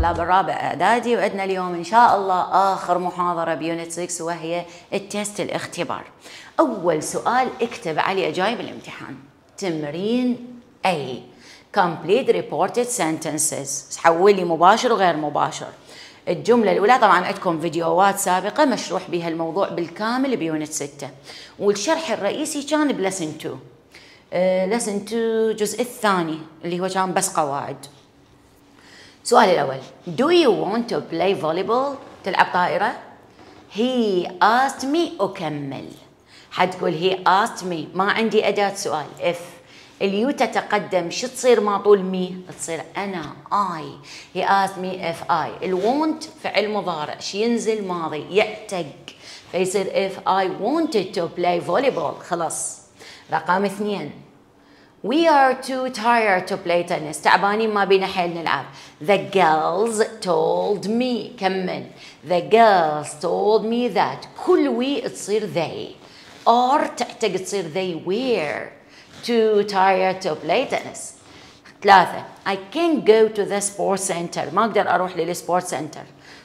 طلاب الرابع إعدادي، وعندنا اليوم إن شاء الله آخر محاضرة بيونت 6 وهي التست الاختبار. أول سؤال اكتب عليه أجايب الامتحان. تمرين A complete reported sentences، حولي مباشر وغير مباشر. الجملة الأولى طبعا عندكم فيديوهات سابقة مشروح بها الموضوع بالكامل بيونت 6، والشرح الرئيسي كان بلسن 2. لسن 2 الجزء الثاني اللي هو كان بس قواعد. السؤال الأول Do you want to play volleyball؟ تلعب طائرة؟ He asked me أكمل. حتقول he asked me، ما عندي أداة سؤال if. اليو تتقدم شو تصير مع طول مي؟ تصير أنا I. He asked me if I. الوونت فعل مضارع شي ينزل ماضي يعتق، فيصير if I wanted to play volleyball. خلاص. رقم 2 We are too tired to play tennis. تعبانين ما بينا حيل نلعب. The girls told me. كمل. The girls told me that. كل we تصير they. are تعتق تصير they were too tired to play tennis. 3 I can't go to the sports center. ما أقدر أروح للسبورت سنتر.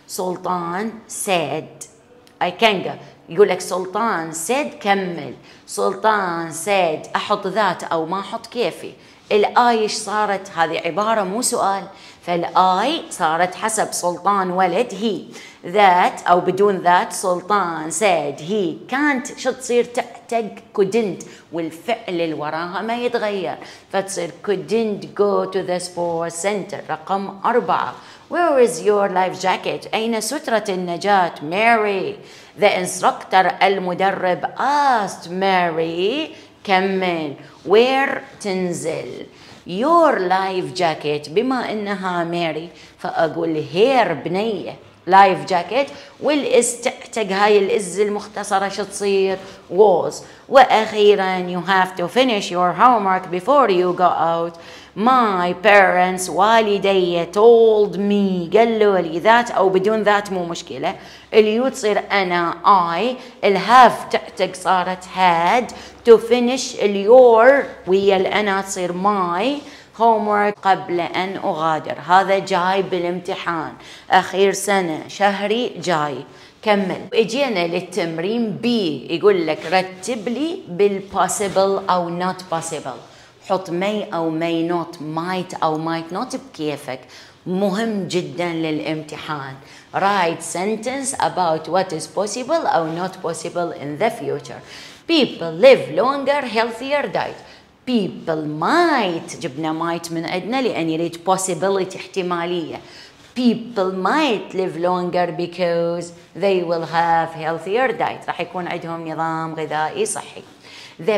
سلطان said I can't go. يقول لك سلطان said كمل. سلطان said أحط ذات أو ما أحط كيفي. الآي إيش صارت؟ هذه عبارة مو سؤال، فالآي صارت حسب سلطان ولد he. that أو بدون ذات سلطان said he can't شو تصير؟ تعتق couldn't، والفعل اللي وراها ما يتغير فتصير couldn't go to the sports center. رقم 4 Where is your life jacket؟ أين سترة النجاة؟ Mary. The instructor المدرب asked Mary كمل. Where تنزل. Your life jacket بما إنها ماري فأقول here بنية life jacket، والإز تعتق هاي الإز المختصرة شو تصير؟ was. وأخيرا you have to finish your homework before you go out. My parents والدي told me قالوا لي ذات أو بدون ذات مو مشكلة. اليو تصير أنا I. الهاف تعتق صارت had. to finish اليور ويا الأنا تصير my homework قبل أن أغادر. هذا جاي بالامتحان أخير سنة شهري جاي. كمل. اجينا للتمرين B، يقول لك رتب لي بالpossible أو not possible. حط may أو may not، might أو might not بكيفك، مهم جدا للامتحان. Write sentence about what is possible أو not possible in the future. People live longer, healthier diet. People might، جبنا might من عندنا لأن يريد possibility احتمالية. People might live longer because they will have healthier diet. راح يكون عندهم نظام غذائي صحي. The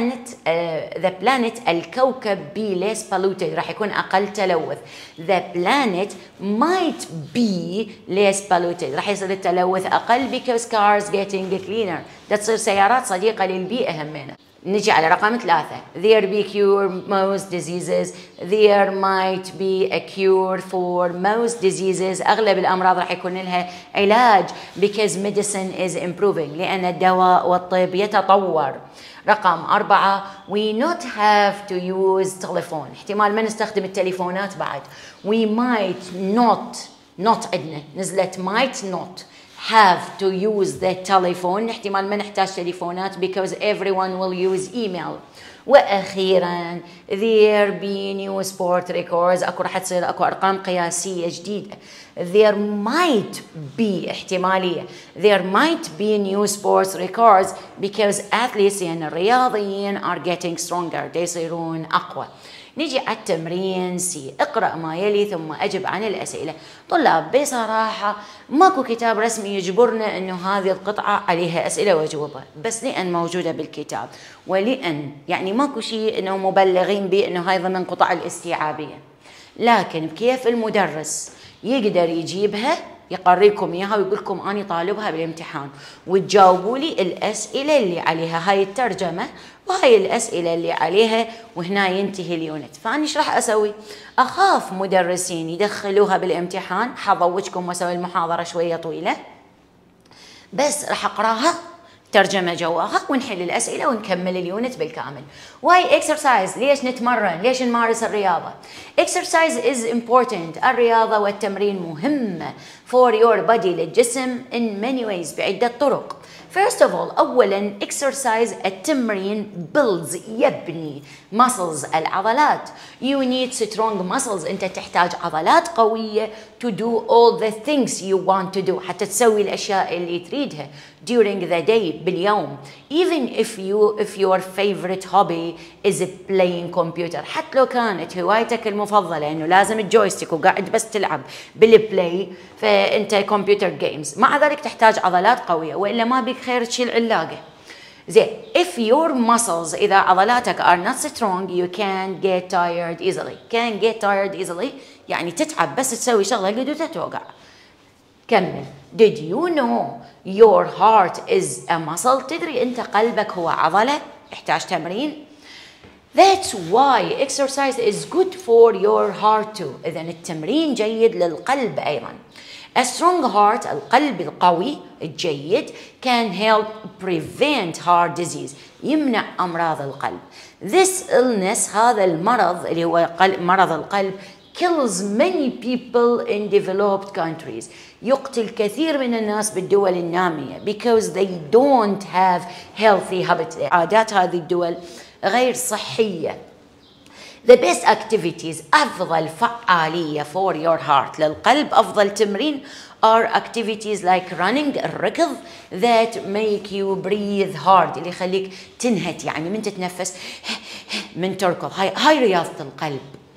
planet الكوكب be less polluted، راح يكون أقل تلوث. The planet might be less polluted، راح يصير التلوث أقل because cars getting cleaner. ده تصير سيارات صديقة للبيئة همنا. نجي على رقم 3 There be cure most diseases. There might be a cure for most diseases. أغلب الأمراض راح يكون لها علاج because medicine is improving، لأن الدواء والطب يتطور. رقم 4 We not have to use telephone، احتمال ما نستخدم التليفونات بعد. We might not عندنا نزلت might not have to use the telephone، احتمال ما نحتاج تليفونات because everyone will use email. وأخيرا there be new sport records، أكو راح تصير أكو أرقام قياسية جديدة. there might be احتمالية there might be new sports records because athletes يعني الرياضيين are getting stronger، يصيرون أقوى. نيجي على التمرين سي. اقرأ ما يلي ثم أجب عن الأسئلة. طلاب بصراحة ماكو كتاب رسمي يجبرنا أنه هذه القطعة عليها أسئلة وأجوبة، بس لأن موجودة بالكتاب ولأن يعني ماكو شيء أنه مبلغين به أنه هاي ضمن قطع الاستيعابية، لكن كيف المدرس يقدر يجيبها يقريكم إياها ويقول لكم أنا طالبها بالامتحان وتجاوبوا لي الأسئلة اللي عليها هاي الترجمة وهاي الأسئلة اللي عليها، وهنا ينتهي اليونت. فأنا إيش راح أسوي؟ أخاف مدرسين يدخلوها بالامتحان. حضوجكم وأسوي المحاضرة شوية طويلة، بس راح أقراها ترجمة جواها ونحل الأسئلة ونكمل اليونت بالكامل. Why exercise؟ ليش نتمرن؟ ليش نمارس الرياضة؟ Exercise is important. الرياضة والتمرين مهمة for your body للجسم in many ways بعدة طرق. First of all أولا exercise التمرين builds يبني muscles العضلات. You need strong muscles. أنت تحتاج عضلات قوية to do all the things you want to do حتى تسوي الأشياء اللي تريدها during the day باليوم. Even if your favorite hobby is playing computer حتى لو كانت هوايتك المفضلة إنه لازم الجويستيك وقاعد بس تلعب بالبلاي فأنت كمبيوتر جيمز مع ذلك تحتاج عضلات قوية وإلا ما بيك خير تشيل علاقة. زين if your muscles إذا عضلاتك are not strong you can get tired easily. can get tired easily يعني تتعب بس تسوي شغلة قد وتتوقع. كمل. Did you know your heart is a muscle؟ تدري أنت قلبك هو عضلة يحتاج تمرين. That's why exercise is good for your heart too. إذن التمرين جيد للقلب أيضا. A strong heart القلب القوي الجيد can help prevent heart disease يمنع أمراض القلب. This illness هذا المرض اللي هو مرض القلب kills many people in developed countries يقتل كثير من الناس بالدول النامية because they don't have healthy habits. عادات هذه الدول غير صحية. The best activities أفضل فعالية for your heart للقلب أفضل تمرين are activities like running الركض that make you breathe hard اللي يخليك تنهت يعني من تتنفس من تركض. هاي رياضة القلب.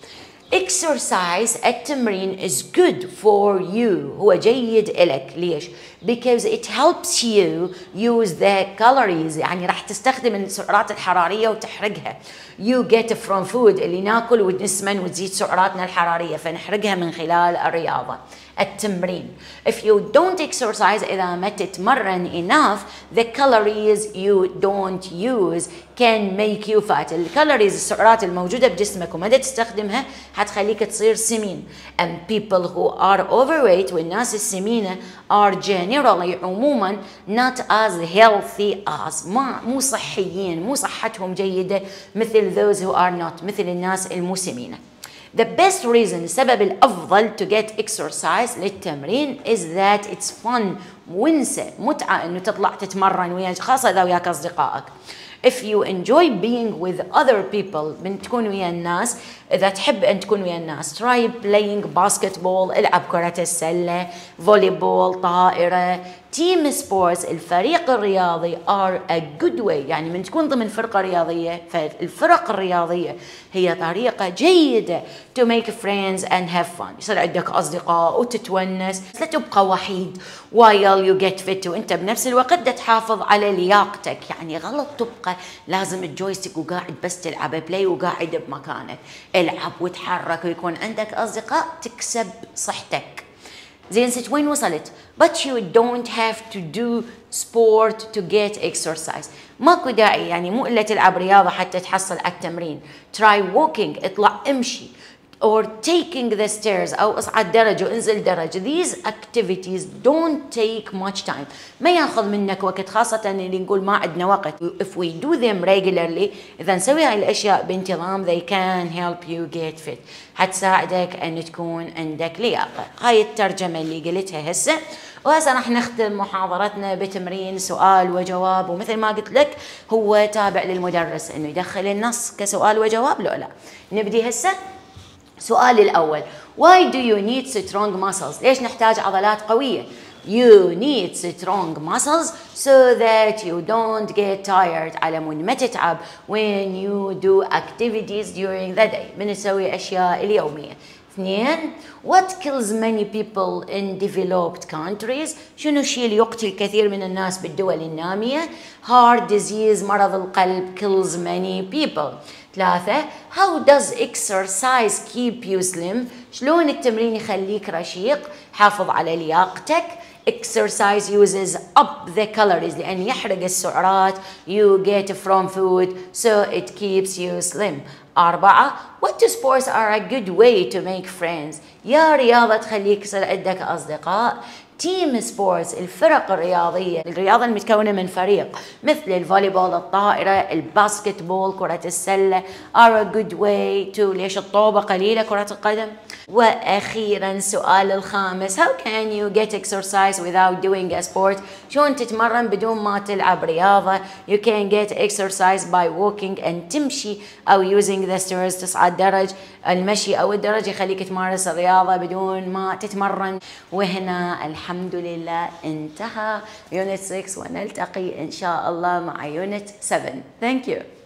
Exercise التمرين is good for you هو جيد إلك. ليش؟ because it helps you use the calories يعني راح تستخدم السعرات الحرارية وتحرقها. you get from food اللي ناكل ونسمن وتزيد سعراتنا الحرارية فنحرقها من خلال الرياضة. التمرين. If you don't exercise إذا ما تتمرن enough the calories you don't use can make you fat. الكالوريز السعرات الموجودة بجسمك وما تستخدمها حتخليك تصير سمين. And people who are overweight والناس السمينة are generally عموما not as healthy as مو صحيين مو صحتهم جيدة مثل those who are not مثل الناس المسمينة. The best reason السبب الأفضل to get exercise للتمرين is that it's fun ونسة متعة إنه تطلع تتمرن وياك خاصة إذا وياك أصدقائك. If you enjoy being with other people من تكون ويا الناس إذا تحب أن تكون ويا الناس try playing basketball العب كرة السلة فوليبول طائرة. team sports الفريق الرياضي are a good way يعني من تكون ضمن فرقة رياضية فالفرق الرياضية هي طريقة جيدة to make friends and have fun يصير عندك أصدقاء وتتونس لا تبقى وحيد while you get fit وانت بنفس الوقت تحافظ على لياقتك. يعني غلط تبقى لازم الجويستيك وقاعد بس تلعب بلاي وقاعد بمكانك. العب وتحرك ويكون عندك أصدقاء تكسب صحتك. زين ست وين وصلت؟ But you don't have to do sport to get exercise. ماكو داعي يعني مو إلا تلعب رياضة حتى تحصل على التمرين. Try walking اطلع امشي or taking the stairs أو اصعد درج وانزل درج. These activities don't take much time ما ياخذ منك وقت خاصة اللي نقول ما عندنا وقت. If we do them regularly إذا نسوي هاي الأشياء بانتظام they can help you get fit حتساعدك أن تكون عندك لياقة. هاي الترجمة اللي قلتها هسه وهسه راح نختم محاضرتنا بتمرين سؤال وجواب ومثل ما قلت لك هو تابع للمدرس إنه يدخل النص كسؤال وجواب لا. نبدي هسه. سؤال الأول Why do you need strong muscles؟ ليش نحتاج عضلات قوية؟ You need strong muscles so that you don't get tired على مود ما تتعب when you do activities during the day من تسوي أشياء اليومية. اثنين What kills many people in developed countries؟ شنو الشيء اللي يقتل كثير من الناس بالدول النامية؟ Heart disease مرض القلب kills many people. ثلاثة How does exercise keep you slim؟ شلون التمرين يخليك رشيق؟ حافظ على لياقتك. Exercise uses up the calories لأن يحرق السعرات you get from food so it keeps you slim. أربعة What sports are a good way to make friends؟ يا رياضة تخليك يصير عندك أصدقاء تيم سبورتس الفرق الرياضية، الرياضة المتكونة من فريق، مثل الفوليبول، الطائرة، الباسكت بول، كرة السلة are a good way to. ليش الطوبة قليلة كرة القدم؟ وأخيرا سؤال الخامس how can you get exercise without doing a sport؟ شلون تتمرن بدون ما تلعب رياضة؟ you can get exercise by walking أن تمشي أو using the stairs تصعد درج. المشي أو الدرج يخليك تمارس الرياضة بدون ما تتمرن. وهنا الحمد لله انتهى يونت 6 ونلتقي إن شاء الله مع يونت 7. Thank you.